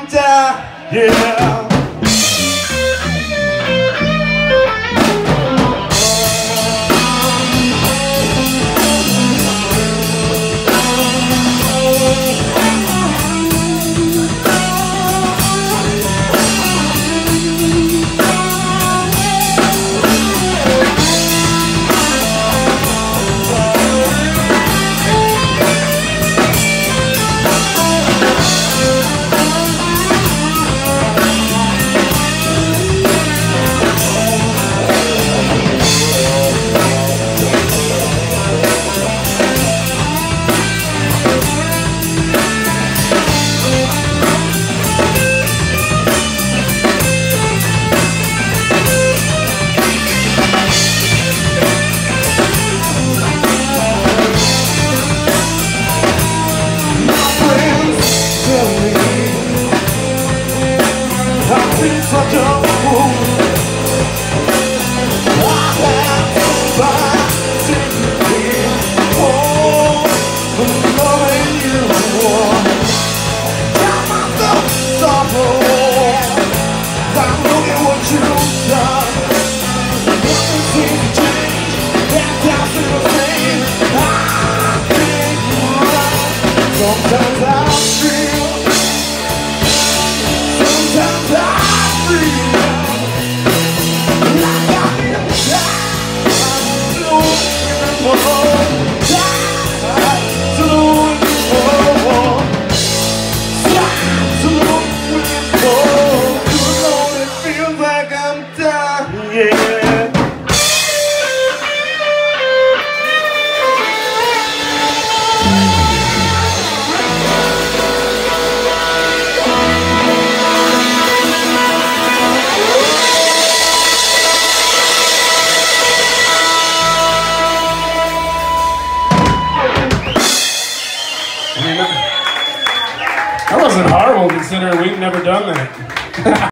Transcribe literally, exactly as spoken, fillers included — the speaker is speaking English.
I'm down, yeah. Such a fool. I have to find sympathy for the loving you want. Got myself sorrow. I'm looking what you've done. Nothing seems to change. That down to the same. I can't run. Sometimes I feel. Sometimes I That wasn't horrible considering we've never done that.